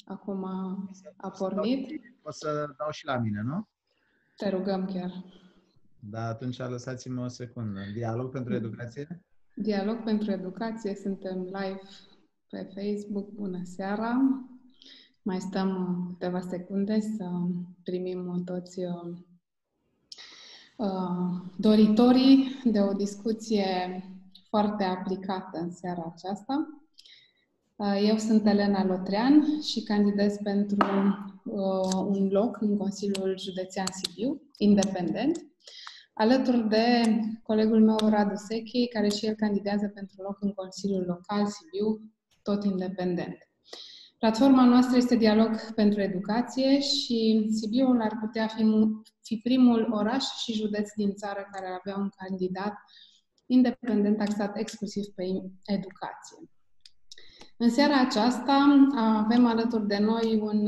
acum a pornit. O să dau și la mine, nu? Te rugăm chiar. Da, atunci lăsați-mă o secundă. Dialog pentru educație? Dialog pentru educație, suntem live pe Facebook. Bună seara! Mai stăm câteva secunde să primim toți doritorii de o discuție foarte aplicată în seara aceasta. Eu sunt Elena Lotrean și candidez pentru un loc în Consiliul Județean Sibiu, independent, alături de colegul meu Radu Sechi, care și el candidează pentru loc în Consiliul Local Sibiu, tot independent. Platforma noastră este Dialog pentru Educație și Sibiul ar putea fi primul oraș și județ din țară care ar avea un candidat independent axat exclusiv pe educație. În seara aceasta avem alături de noi un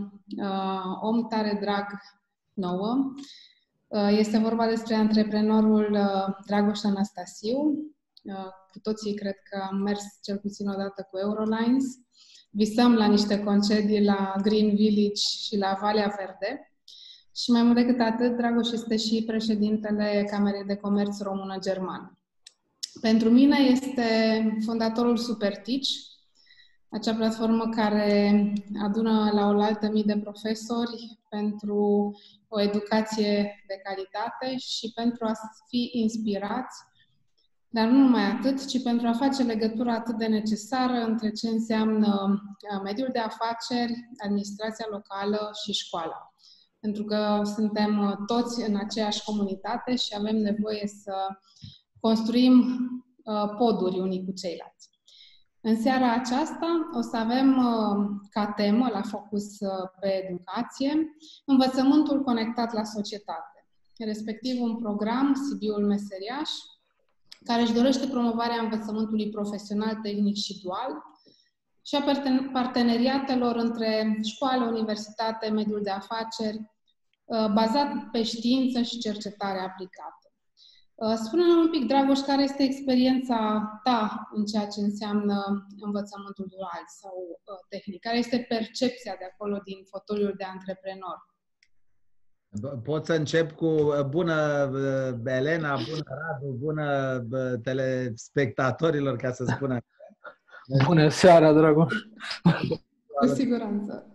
om tare drag nouă. Este vorba despre antreprenorul Dragoș Anastasiu. Cu toții cred că am mers cel puțin o dată cu Eurolines. Visăm la niște concedii la Green Village și la Valea Verde. Și mai mult decât atât, Dragoș este și președintele Camerei de Comerț Română-Germană. Pentru mine este fondatorul Supertici, acea platformă care adună la oaltă mii de profesori pentru o educație de calitate și pentru a fi inspirați, dar nu numai atât, ci pentru a face legătura atât de necesară între ce înseamnă mediul de afaceri, administrația locală și școala. Pentru că suntem toți în aceeași comunitate și avem nevoie să construim poduri unii cu ceilalți. În seara aceasta o să avem ca temă, la focus pe educație, învățământul conectat la societate, respectiv un program, Sibiul Meseriaș, care își dorește promovarea învățământului profesional, tehnic și dual și a parteneriatelor între școală, universitate, mediul de afaceri, bazat pe știință și cercetare aplicată. Spune-ne un pic, Dragoș, care este experiența ta în ceea ce înseamnă învățământul dual sau tehnic? Care este percepția de acolo din fotoliul de antreprenor? Pot să încep cu bună Elena, bună Radu, bună telespectatorilor, ca să spun așa. Bună seara, Dragoș! Cu siguranță.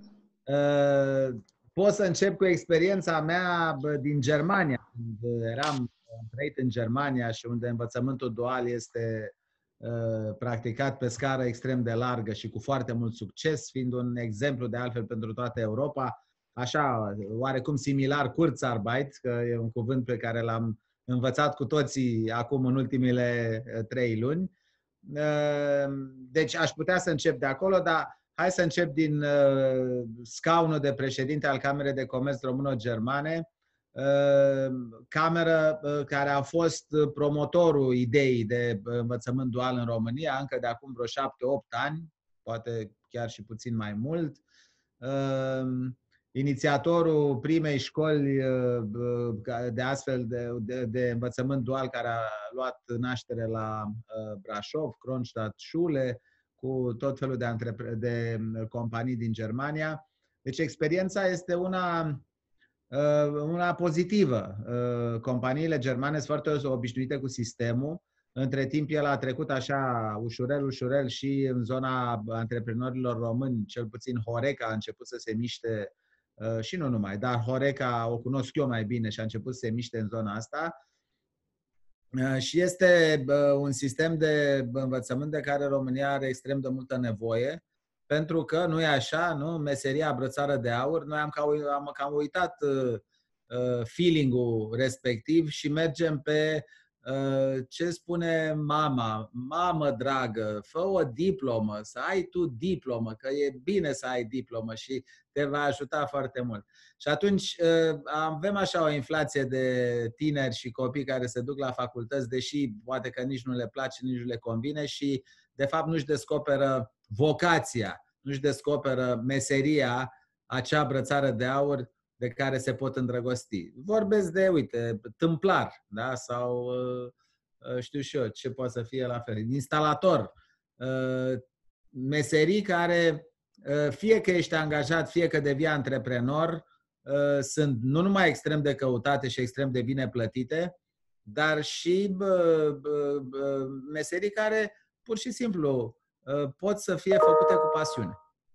Pot să încep cu experiența mea din Germania, când am trăit în Germania și unde învățământul dual este practicat pe scară extrem de largă și cu foarte mult succes, fiind un exemplu de altfel pentru toată Europa, așa, oarecum similar Kurzarbeit, că e un cuvânt pe care l-am învățat cu toții acum în ultimele 3 luni. Deci aș putea să încep de acolo, dar hai să încep din scaunul de președinte al Camerei de Comerț Româno-Germane, cameră care a fost promotorul ideii de învățământ dual în România încă de acum vreo 7-8 ani, poate chiar și puțin mai mult. Inițiatorul primei școli de astfel de învățământ dual care a luat naștere la Brașov, Kronstadt Schule, cu tot felul de companii din Germania. Deci experiența este una pozitivă. Companiile germane sunt foarte obișnuite cu sistemul. Între timp el a trecut așa ușurel și în zona antreprenorilor români, cel puțin Horeca a început să se miște, și nu numai, dar Horeca o cunosc eu mai bine și a început să se miște în zona asta. Și este un sistem de învățământ de care România are extrem de multă nevoie, pentru că nu e așa, nu? Meseria brățară de aur, noi am cam uitat feeling-ul respectiv și mergem pe ce spune mama. Mamă dragă, fă o diplomă, să ai tu diplomă, că e bine să ai diplomă și te va ajuta foarte mult. Și atunci avem așa o inflație de tineri și copii care se duc la facultăți, deși poate că nici nu le place, nici nu le convine și de fapt nu-și descoperă vocația, nu-și descoperă meseria, acea brățară de aur de care se pot îndrăgosti. Vorbesc de, uite, tâmplar, da? Sau știu și eu ce poate să fie la fel, instalator, meserii care fie că ești angajat, fie că devii antreprenor, sunt nu numai extrem de căutate și extrem de bine plătite, dar și meserii care pur și simplu pot să fie făcute cu pasiune.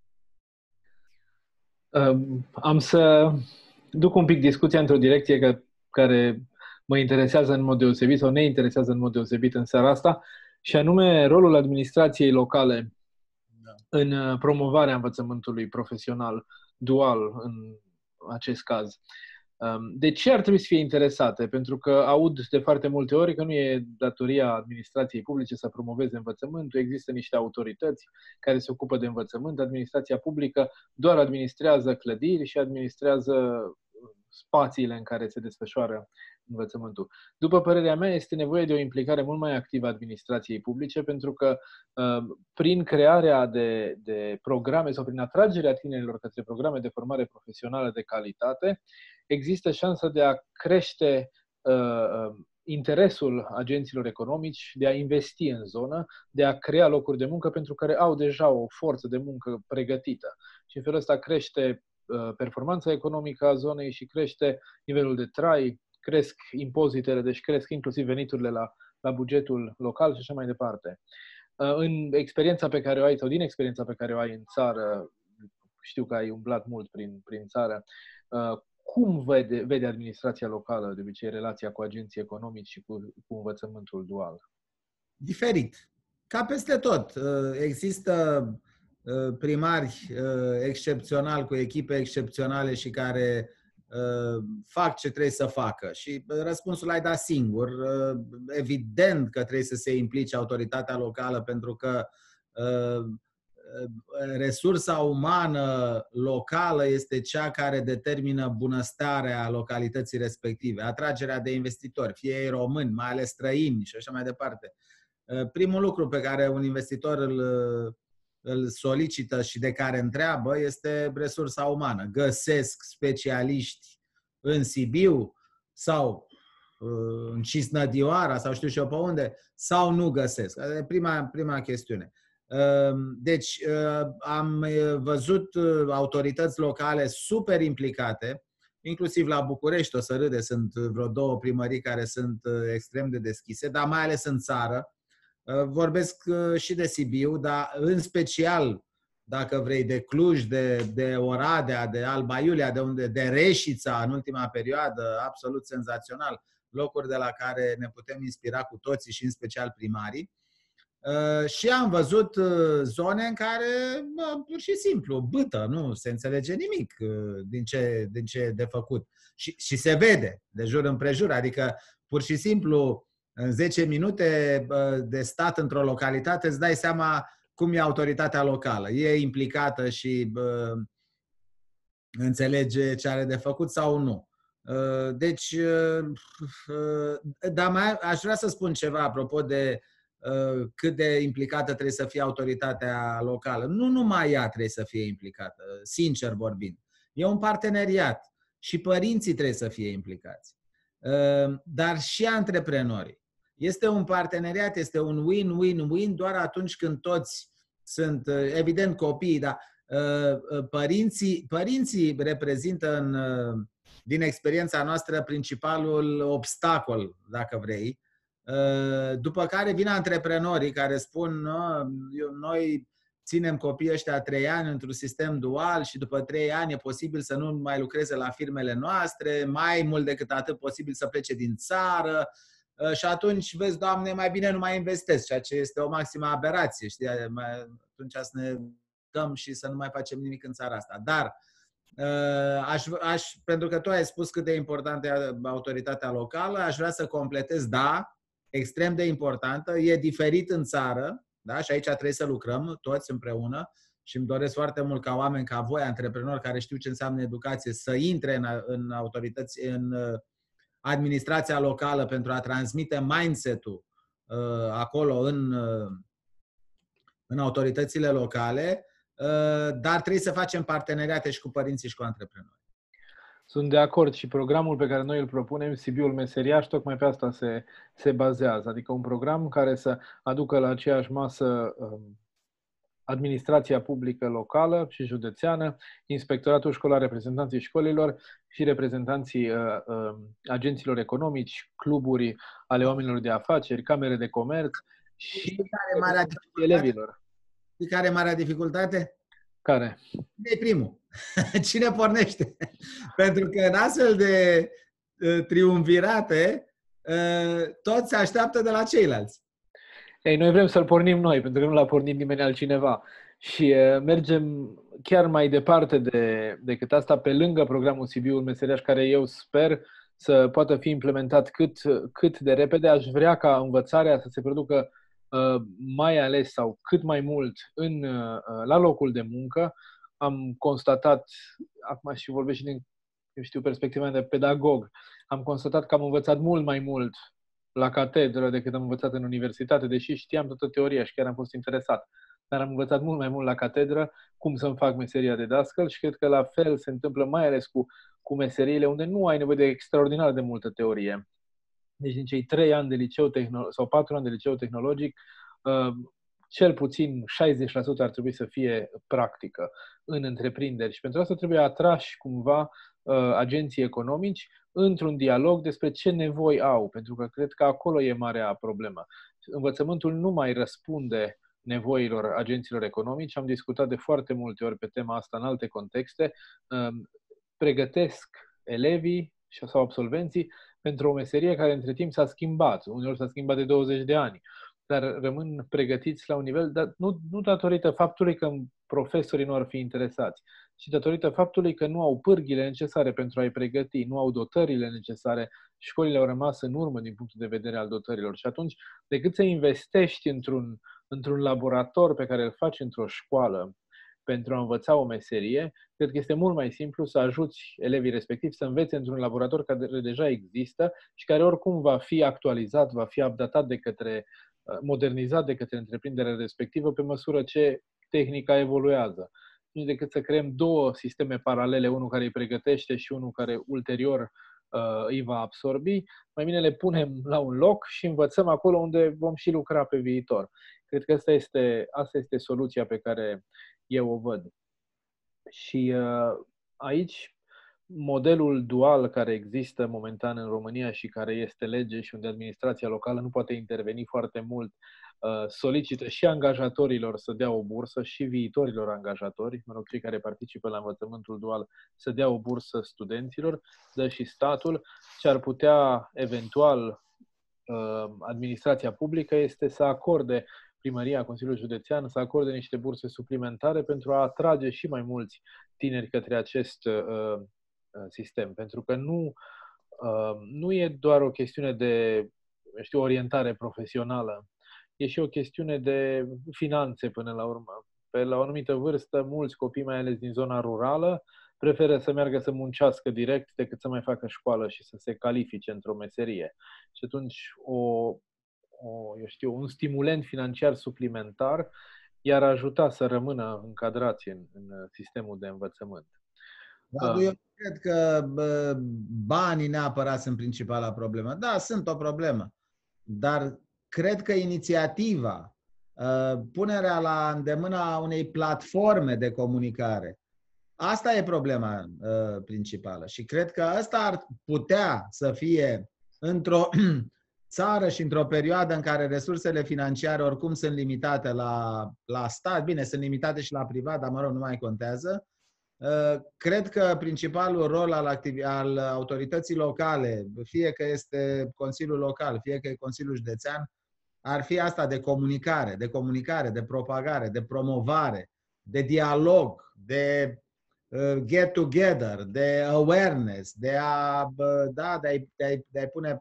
Am să duc un pic discuția într-o direcție care mă interesează în mod deosebit sau ne interesează în mod deosebit în seara asta, și anume rolul administrației locale în promovarea învățământului profesional dual în acest caz. De ce ar trebui să fie interesate? Pentru că aud de foarte multe ori că nu e datoria administrației publice să promoveze învățământul, există niște autorități care se ocupă de învățământ, administrația publică doar administrează clădiri și administrează spațiile în care se desfășoară învățământul. După părerea mea, este nevoie de o implicare mult mai activă a administrației publice, pentru că prin crearea de programe sau prin atragerea tinerilor către programe de formare profesională de calitate, există șansa de a crește interesul agenților economici de a investi în zonă, de a crea locuri de muncă pentru care au deja o forță de muncă pregătită. Și în felul ăsta crește performanța economică a zonei și crește nivelul de trai, cresc impozitele, deci cresc inclusiv veniturile la bugetul local și așa mai departe. În experiența pe care o ai, sau din experiența pe care o ai în țară, știu că ai umblat mult prin țară, cum vede administrația locală de obicei relația cu agenții economici și cu învățământul dual? Diferit. Ca peste tot. Există primari excepționali cu echipe excepționale și care fac ce trebuie să facă. Și răspunsul l-ai dat singur. Evident că trebuie să se implice autoritatea locală, pentru că resursa umană locală este cea care determină bunăstarea localității respective, atragerea de investitori, fie ei români, mai ales străini și așa mai departe. Primul lucru pe care un investitor îl solicită și de care întreabă este resursa umană. Găsesc specialiști în Sibiu sau în Cisnădioara sau știu și eu pe unde, sau nu găsesc? Prima chestiune. Deci am văzut autorități locale super implicate, inclusiv la București, o să râde, sunt vreo 2 primării care sunt extrem de deschise, dar mai ales în țară. Vorbesc și de Sibiu, dar în special, dacă vrei, de Cluj, de Oradea, de Alba Iulia, de Reșița în ultima perioadă, absolut senzațional, locuri de la care ne putem inspira cu toții și în special primarii. Și am văzut zone în care pur și simplu bâtă, nu se înțelege nimic din ce de făcut. Și se vede de jur împrejur, adică pur și simplu în 10 minute de stat într-o localitate îți dai seama cum e autoritatea locală. E implicată și înțelege ce are de făcut sau nu. Deci, dar aș vrea să spun ceva apropo de cât de implicată trebuie să fie autoritatea locală. Nu numai ea trebuie să fie implicată, sincer vorbind. E un parteneriat și părinții trebuie să fie implicați. Dar și antreprenorii. Este un parteneriat, este un win-win-win doar atunci când toți sunt, evident, copiii, dar părinții reprezintă din experiența noastră principalul obstacol, dacă vrei. După care vin antreprenorii care spun noi ținem copiii ăștia 3 ani într-un sistem dual și după 3 ani e posibil să nu mai lucreze la firmele noastre, mai mult decât atât posibil să plece din țară și atunci vezi, Doamne, mai bine nu mai investesc, ceea ce este o maximă aberație, știi? Atunci să ne dăm și să nu mai facem nimic în țara asta. Dar pentru că tu ai spus cât de importantă e autoritatea locală, aș vrea să completez, da, extrem de importantă, e diferit în țară, da? Și aici trebuie să lucrăm toți împreună și îmi doresc foarte mult ca oameni ca voi, antreprenori care știu ce înseamnă educație, să intre în autorități, în administrația locală pentru a transmite mindset-ul acolo în autoritățile locale, dar trebuie să facem parteneriate și cu părinții și cu antreprenori. Sunt de acord și programul pe care noi îl propunem, Sibiul Meseriaș, tocmai pe asta se bazează. Adică un program care să aducă la aceeași masă administrația publică locală și județeană, inspectoratul școlar, reprezentanții școlilor și reprezentanții agenților economici, cluburi ale oamenilor de afaceri, camere de comerț și elevilor. Știi care e marea dificultate? Care? Cine e primul? Cine pornește? Pentru că în astfel de triumvirate toți se așteaptă de la ceilalți. Ei, noi vrem să-l pornim noi, pentru că nu l-a pornit nimeni altcineva. Și mergem chiar mai departe decât asta, pe lângă programul Sibiul Meseriaș, care eu sper să poată fi implementat cât de repede. Aș vrea ca învățarea să se producă mai ales sau cât mai mult la locul de muncă. Am constatat, acum și vorbesc și din, perspectiva de pedagog, am constatat că am învățat mult mai mult la catedră decât am învățat în universitate, deși știam toată teoria și chiar am fost interesat. Dar am învățat mult mai mult la catedră cum să-mi fac meseria de dascăl și cred că la fel se întâmplă mai ales cu meseriile unde nu ai nevoie de extraordinar de multă teorie. Deci din cei 3 ani de liceu sau 4 ani de liceu tehnologic, cel puțin 60% ar trebui să fie practică în întreprinderi și pentru asta trebuie atrași cumva agenții economici într-un dialog despre ce nevoi au, pentru că cred că acolo e marea problemă. Învățământul nu mai răspunde nevoilor agenților economici. Am discutat de foarte multe ori pe tema asta în alte contexte. Pregătesc elevii sau absolvenții pentru o meserie care între timp s-a schimbat. Uneori s-a schimbat de 20 de ani, dar rămân pregătiți la un nivel, dar nu datorită faptului că profesorii nu ar fi interesați, ci datorită faptului că nu au pârghile necesare pentru a-i pregăti, nu au dotările necesare. Școlile au rămas în urmă din punctul de vedere al dotărilor. Și atunci, decât să investești într-un laborator pe care îl faci într-o școală pentru a învăța o meserie, cred că este mult mai simplu să ajuți elevii respectivi să învețe într-un laborator care deja există și care oricum va fi actualizat, va fi updatat modernizat de către întreprinderea respectivă pe măsură ce tehnica evoluează. Nu decât să creăm 2 sisteme paralele, unul care îi pregătește și unul care ulterior îi va absorbi, mai bine le punem la un loc și învățăm acolo unde vom și lucra pe viitor. Cred că asta este soluția pe care eu o văd. Și aici modelul dual care există momentan în România și care este lege și unde administrația locală nu poate interveni foarte mult, solicită și angajatorilor să dea o bursă și viitorilor angajatori, cei care participă la învățământul dual, să dea o bursă studenților, dă și statul. Ce ar putea eventual administrația publică este să acorde, primăria, Consiliul Județean, să acorde niște burse suplimentare pentru a atrage și mai mulți tineri către acest sistem. Pentru că nu e doar o chestiune de orientare profesională, e și o chestiune de finanțe până la urmă. Pe la o anumită vârstă, mulți copii, mai ales din zona rurală, preferă să meargă să muncească direct decât să mai facă școală și să se califice într-o meserie. Și atunci un stimulent financiar suplimentar i-ar ajuta să rămână încadrați în sistemul de învățământ. Radu, eu cred că banii neapărat sunt principala problemă. Da, sunt o problemă, dar cred că inițiativa, punerea la îndemâna unei platforme de comunicare, asta e problema principală. Și cred că asta ar putea să fie într-o țară și într-o perioadă în care resursele financiare oricum sunt limitate la stat, bine, sunt limitate și la privat, dar mă rog, nu mai contează. Cred că principalul rol al autorității locale, fie că este Consiliul Local, fie că e Consiliul Județean, ar fi asta de comunicare, de propagare, de promovare, de dialog, de get together, de awareness, de a-i pune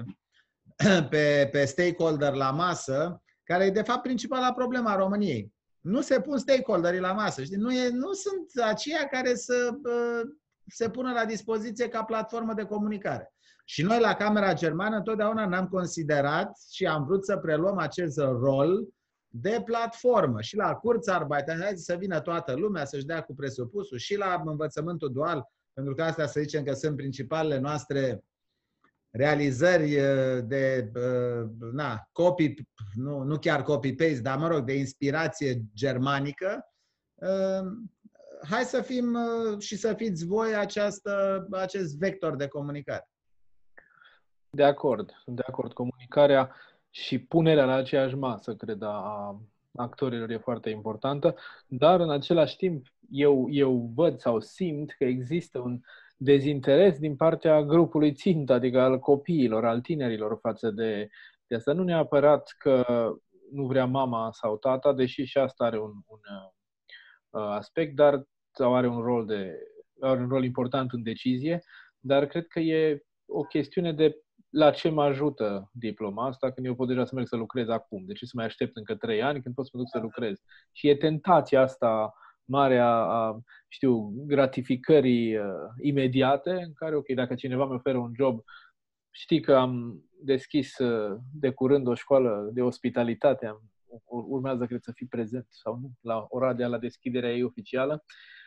pe stakeholder la masă, care e de fapt principala problemă a României. Nu se pun stakeholderii la masă, știi? Nu sunt aceia care să se pună la dispoziție ca platformă de comunicare. Și noi la Camera Germană întotdeauna ne-am considerat și am vrut să preluăm acest rol de platformă. Și la Kurzarbeit, să vină toată lumea să-și dea cu presupusul, și la învățământul dual, pentru că astea să zicem că sunt principalele noastre realizări de copy, nu chiar copy-paste, dar mă rog, de inspirație germanică, hai să fim și să fiți voi acest vector de comunicare. De acord. Comunicarea și punerea la aceeași masă, cred, a actorilor e foarte importantă, dar în același timp eu văd sau simt că există un dezinteres din partea grupului țintă, adică al copiilor, al tinerilor față de asta. Nu neapărat că nu vrea mama sau tata, deși și asta are un aspect, dar sau are un rol important în decizie, dar cred că e o chestiune de la ce mă ajută diploma asta când eu pot deja să merg să lucrez acum. De ce să mai aștept încă 3 ani când pot să mă duc să lucrez? Și e tentația asta mare a gratificării imediate, în care, ok, dacă cineva mi oferă un job, știi că am deschis de curând o școală de ospitalitate, urmează, cred, să fii prezent sau nu, la Oradea, la deschiderea ei oficială.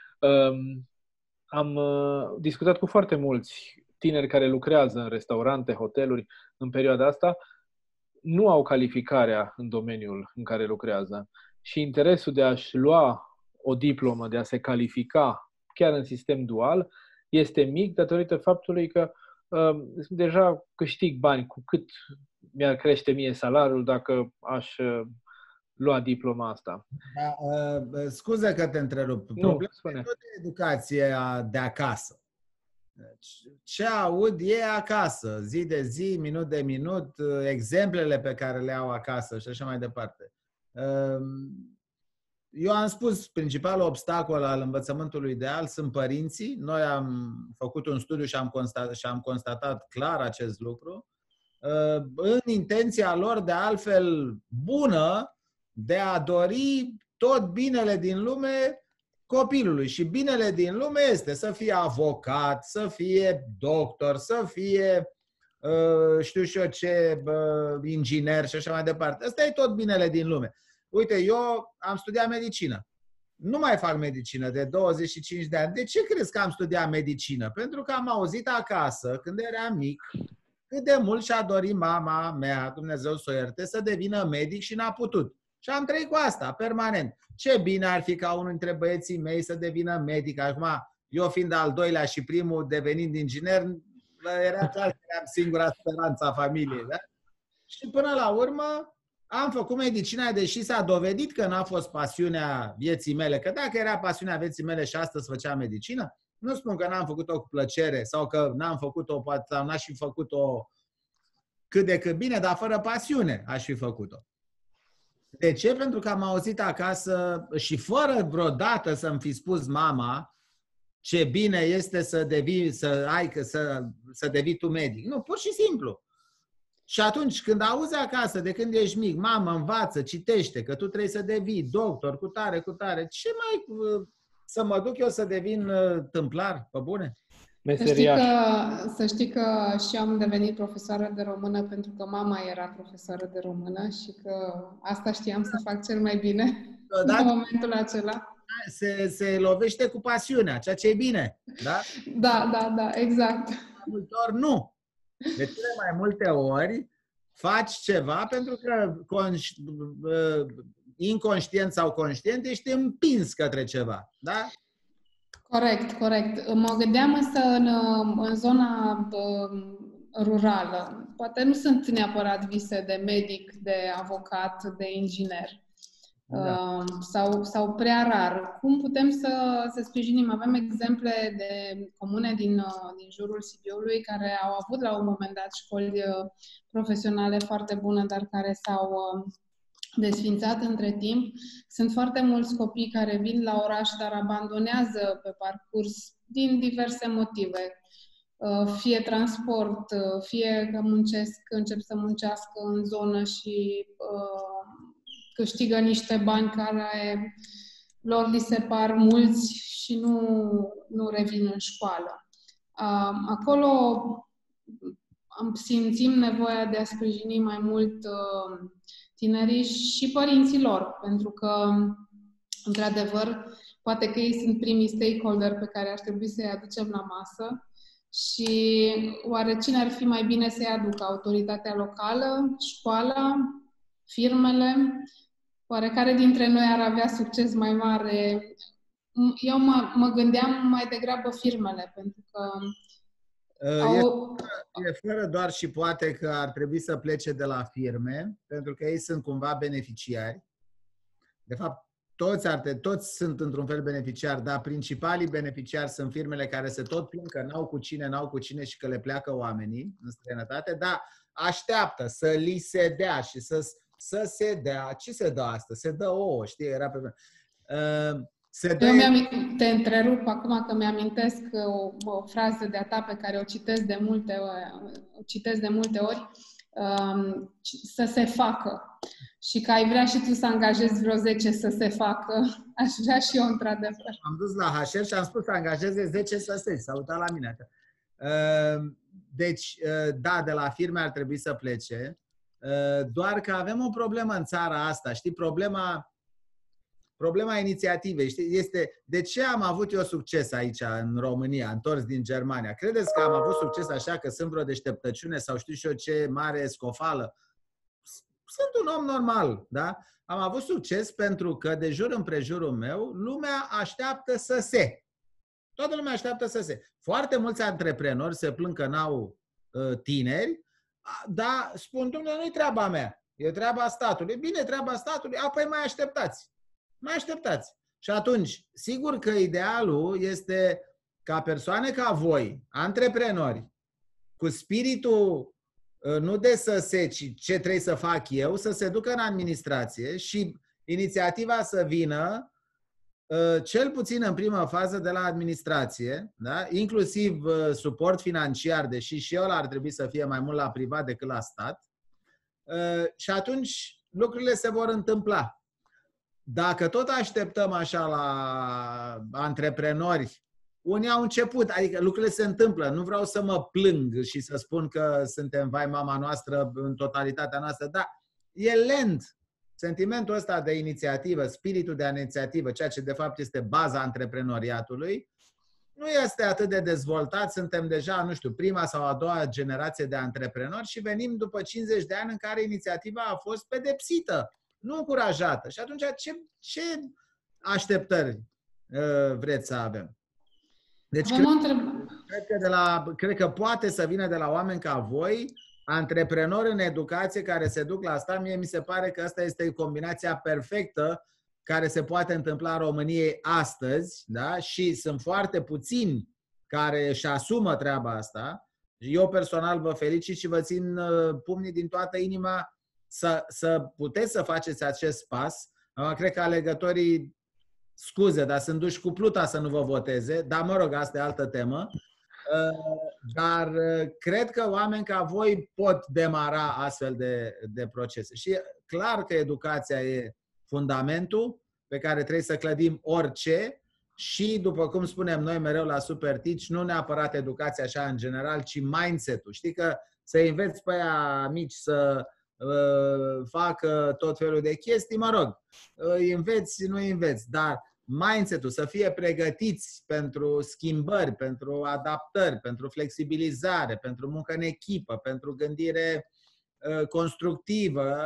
Am discutat cu foarte mulți tineri care lucrează în restaurante, hoteluri, în perioada asta, nu au calificarea în domeniul în care lucrează. Și interesul de a-și lua o diplomă, de a se califica chiar în sistem dual, este mic datorită faptului că deja câștig bani cu cât mi-ar crește mie salariul dacă aș lua diploma asta. Da, scuze că te întrerup. Problema e tot educația de acasă. Ce aud e acasă, zi de zi, minut de minut, exemplele pe care le au acasă și așa mai departe. Eu am spus, principalul obstacol al învățământului ideal sunt părinții. Noi am făcut un studiu și am constatat clar acest lucru. În intenția lor, de altfel bună, de a dori tot binele din lume copilului. Și binele din lume este să fie avocat, să fie doctor, să fie știu și eu ce, inginer și așa mai departe. Ăsta e tot binele din lume. Uite, eu am studiat medicină. Nu mai fac medicină de 25 de ani. De ce crezi că am studiat medicină? Pentru că am auzit acasă, când eram mic, cât de mult și-a dorit mama mea, Dumnezeu să o ierte, să devină medic și n-a putut. Și am trăit cu asta, permanent. Ce bine ar fi ca unul dintre băieții mei să devină medic. Acum, eu fiind al doilea și primul devenind inginer, era clar că eram singura speranță a familiei. Da? Și până la urmă am făcut medicina, deși s-a dovedit că n-a fost pasiunea vieții mele. Că dacă era pasiunea vieții mele și astăzi făceam medicină, nu spun că n-am făcut-o cu plăcere sau că n-am făcut-o, sau n-aș fi făcut-o cât de cât bine, dar fără pasiune aș fi făcut-o. De ce? Pentru că am auzit acasă și fără vreodată să-mi fi spus mama ce bine este să devii tu medic. Nu, pur și simplu. Și atunci când auzi acasă, de când ești mic, mamă, învață, citește, că tu trebuie să devii doctor, cu tare, ce mai să mă duc eu să devin tâmplar, pe bune? Să știi că și am devenit profesoară de română pentru că mama era profesoară de română și că asta știam să fac cel mai bine în momentul acela. Se lovește cu pasiunea, ceea ce e bine, da? Da, exact. Mai multe ori nu. De cele mai multe ori faci ceva pentru că inconștient sau conștient ești împins către ceva, da? Corect. Mă gândeam însă în zona rurală. Poate nu sunt neapărat vise de medic, de avocat, de inginer. Da. Sau prea rar. Cum putem să sprijinim? Avem exemple de comune din jurul Sibiului care au avut la un moment dat școli profesionale foarte bune, dar care s-au desfințat între timp. Sunt foarte mulți copii care vin la oraș, dar abandonează pe parcurs din diverse motive. Fie transport, fie că încep să muncească în zonă și câștigă niște bani care lor li se par mulți și nu revin în școală. Acolo simțim nevoia de a sprijini mai mult tinerii și părinții lor, pentru că, într-adevăr, poate că ei sunt primii stakeholder pe care ar trebui să-i aducem la masă Și oare cine ar fi mai bine să-i aducă? Autoritatea locală, școala, firmele? Oare care dintre noi ar avea succes mai mare? Eu mă gândeam mai degrabă firmele, pentru că e fără doar și poate că ar trebui să plece de la firme, pentru că ei sunt cumva beneficiari. De fapt, toți sunt într-un fel beneficiari, dar principalii beneficiari sunt firmele care se tot plâng că n-au cu cine și că le pleacă oamenii în străinătate, dar așteaptă să li se dea și să se dea. Ce se dă asta? Se dă ouă, știi? Era pe... Te întrerup acum că mi-amintesc o frază de-a ta pe care o citesc de multe ori, să se facă. Și că ai vrea și tu să angajezi vreo 10 să se facă. Aș vrea și eu, într-adevăr. Am dus la HR și am spus să angajeze 10 să se. S-a uitat la mine. Deci, da, de la firme ar trebui să plece. Doar că avem o problemă în țara asta. Știi, problema inițiativei, știi, este de ce am avut eu succes aici în România, întors din Germania. Credeți că am avut succes așa că sunt vreo deșteptăciune sau știu și eu ce mare scofală? Sunt un om normal, da? Am avut succes pentru că de jur împrejurul meu lumea așteaptă să se. Toată lumea așteaptă să se. Foarte mulți antreprenori se plâng că n-au tineri, dar spun, Dumnezeu, nu-i treaba mea, e treaba statului. Bine, treaba statului, apoi mai așteptați. Mai așteptați. Și atunci, sigur că idealul este ca persoane ca voi, antreprenori, cu spiritul nu de să se, ci ce trebuie să fac eu, să se ducă în administrație și inițiativa să vină cel puțin în prima fază de la administrație, da? Inclusiv suport financiar, deși și ăla ar trebui să fie mai mult la privat decât la stat. Și atunci lucrurile se vor întâmpla. Dacă tot așteptăm așa la antreprenori, unii au început, adică lucrurile se întâmplă. Nu vreau să mă plâng și să spun că suntem vai mama noastră în totalitatea noastră, dar e lent. Sentimentul ăsta de inițiativă, spiritul de inițiativă, ceea ce de fapt este baza antreprenoriatului, nu este atât de dezvoltat. Suntem deja, nu știu, prima sau a doua generație de antreprenori și venim după 50 de ani în care inițiativa a fost pedepsită, nu încurajată. Și atunci ce așteptări vreți să avem? Deci cred că poate să vină de la oameni ca voi, antreprenori în educație care se duc la asta. Mie mi se pare că asta este combinația perfectă care se poate întâmpla în României astăzi, da? Și sunt foarte puțini care își asumă treaba asta. Eu personal vă felicit și vă țin pumnii din toată inima să puteți să faceți acest pas. Cred că alegătorii, scuze, dar sunt duși cu pluta să nu vă voteze, dar mă rog, asta e altă temă. Dar cred că oameni ca voi pot demara astfel de procese. Și clar că educația e fundamentul pe care trebuie să clădim orice și, după cum spunem noi mereu la Super Teach, nu neapărat educația așa în general, ci mindset-ul. Știi că să înveți pe aia mici să facă tot felul de chestii, mă rog, îi înveți, nu îi înveți, dar mindset-ul, să fie pregătiți pentru schimbări, pentru adaptări, pentru flexibilizare, pentru muncă în echipă, pentru gândire constructivă,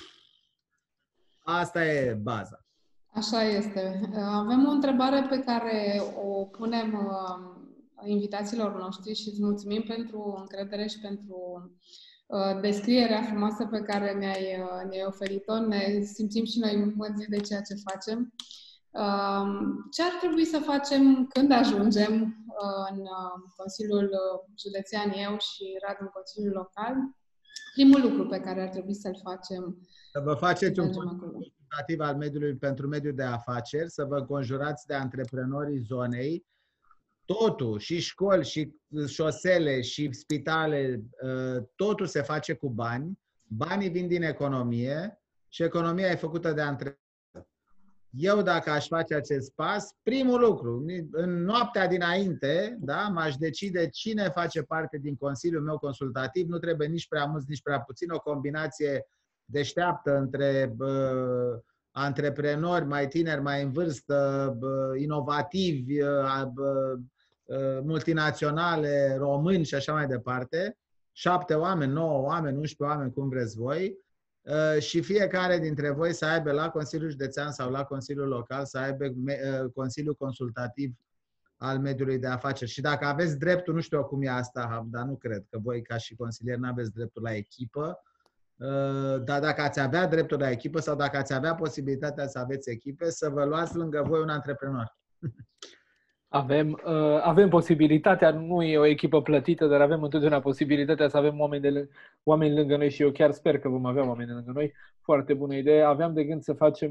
asta e baza. Așa este. Avem o întrebare pe care o punem invitațiilor noștri și îți mulțumim pentru încredere și pentru descrierea frumoasă pe care ne-ai oferit-o. Ne simțim și noi mândri de ceea ce facem. Ce ar trebui să facem când ajungem în Consiliul Județean eu și Radu în Consiliul Local? Primul lucru pe care ar trebui să-l facem. Să vă faceți un consultativ al mediului pentru mediul de afaceri, să vă conjurați de antreprenorii zonei. Totul, și școli, și șosele, și spitale, totul se face cu bani. Banii vin din economie și economia e făcută de antreprenori. Eu, dacă aș face acest pas, primul lucru, în noaptea dinainte, da, m-aș decide cine face parte din Consiliul meu consultativ. Nu trebuie nici prea mulți, nici prea puțin, o combinație deșteaptă între antreprenori mai tineri, mai în vârstă, inovativi, multinaționale, români și așa mai departe, 7 oameni, 9 oameni, 11 oameni, cum vreți voi, și fiecare dintre voi să aibă la Consiliul Județean sau la Consiliul Local, să aibă Consiliul Consultativ al mediului de afaceri. Și dacă aveți dreptul, nu știu cum e asta, dar nu cred că voi ca și consilieri nu aveți dreptul la echipă, dar dacă ați avea dreptul la echipă sau dacă ați avea posibilitatea să aveți echipe, să vă luați lângă voi un antreprenor. Avem posibilitatea, nu e o echipă plătită, dar avem întotdeauna posibilitatea să avem oameni lângă noi și eu chiar sper că vom avea oameni lângă noi. Foarte bună idee. Aveam de gând să facem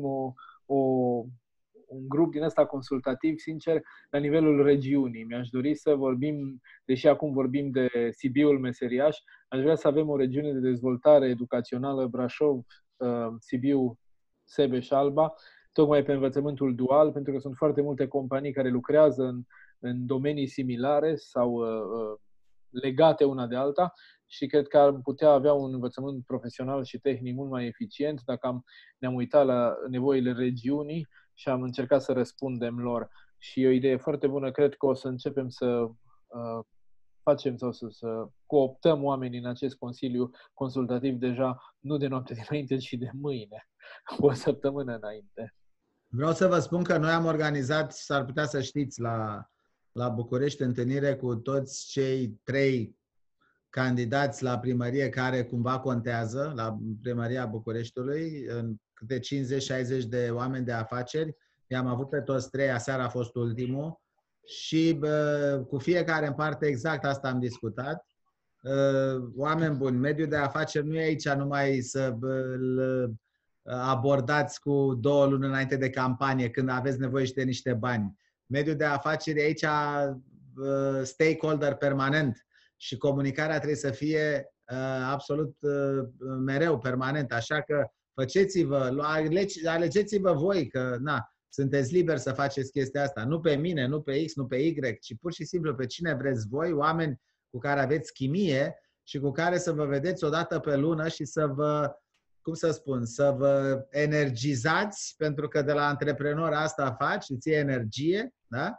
un grup din ăsta consultativ, sincer, la nivelul regiunii. Mi-aș dori să vorbim, deși acum vorbim de Sibiul meseriaș, aș vrea să avem o regiune de dezvoltare educațională Brașov, Sibiu, Sebeș, Alba, tocmai pe învățământul dual, pentru că sunt foarte multe companii care lucrează în domenii similare sau legate una de alta și cred că am putea avea un învățământ profesional și tehnic mult mai eficient dacă ne-am uitat la nevoile regiunii și am încercat să răspundem lor. Și e o idee foarte bună, cred că o să începem să facem sau să cooptăm oamenii în acest consiliu consultativ deja, nu de noapte dinainte, ci de mâine, o săptămână înainte. Vreau să vă spun că noi am organizat, s-ar putea să știți, la București întâlnire cu toți cei 3 candidați la primărie care cumva contează, la primăria Bucureștiului, în câte 50-60 de oameni de afaceri. I-am avut pe toți 3, aseară a fost ultimul și cu fiecare în parte exact asta am discutat. Oameni buni, mediul de afaceri nu e aici numai să îl abordați cu 2 luni înainte de campanie, când aveți nevoie și de niște bani. Mediul de afaceri e aici stakeholder permanent și comunicarea trebuie să fie absolut mereu, permanent. Așa că faceți-vă, alegeți-vă voi, că sunteți liberi să faceți chestia asta. Nu pe mine, nu pe X, nu pe Y, ci pur și simplu pe cine vreți voi, oameni cu care aveți chimie și cu care să vă vedeți o dată pe lună și să vă, să vă energizați, pentru că de la antreprenor asta faci, îți iei energie, da?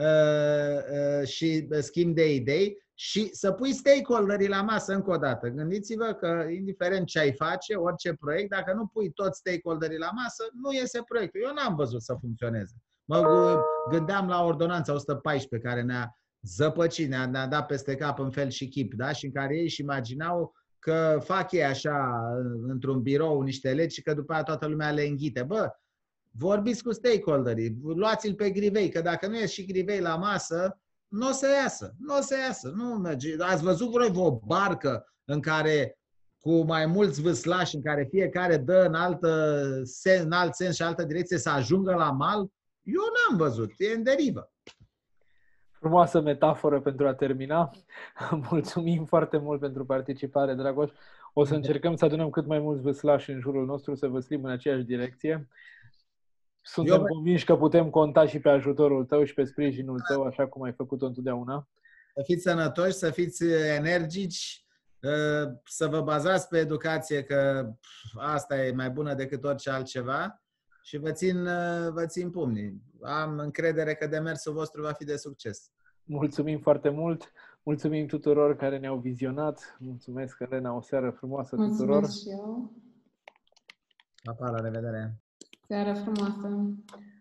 Și schimb de idei și să pui stakeholderii la masă încă o dată. Gândiți-vă că indiferent ce ai face, orice proiect, dacă nu pui toți stakeholderii la masă, nu iese proiectul. Eu n-am văzut să funcționeze. Mă gândeam la ordonanța 114 care ne-a zăpăcit, ne-a dat peste cap în fel și chip, da? Și în care ei își imaginau că fac ei așa într-un birou niște legi și că după aia toată lumea le înghite. Bă, vorbiți cu stakeholderii, luați-l pe grivei, că dacă nu e și grivei la masă, nu o să iasă. Nu o să iasă. Nu merge. Ați văzut vreo o barcă în care, cu mai mulți vâslași, în care fiecare dă în alt sens și altă direcție să ajungă la mal? Eu n-am văzut. E în derivă. Frumoasă metaforă pentru a termina. Mulțumim foarte mult pentru participare, Dragoș. O să încercăm să adunăm cât mai mulți vâslași în jurul nostru, să văslim în aceeași direcție. Suntem convinși că putem conta și pe ajutorul tău și pe sprijinul tău, așa cum ai făcut-o întotdeauna. Să fiți sănătoși, să fiți energici, să vă bazați pe educație, că asta e mai bună decât orice altceva și vă țin pumnii. Am încredere că demersul vostru va fi de succes. Mulțumim foarte mult! Mulțumim tuturor care ne-au vizionat. Mulțumesc, Elena, o seară frumoasă tuturor! Mulțumesc și eu! Pa, la revedere! Seară frumoasă!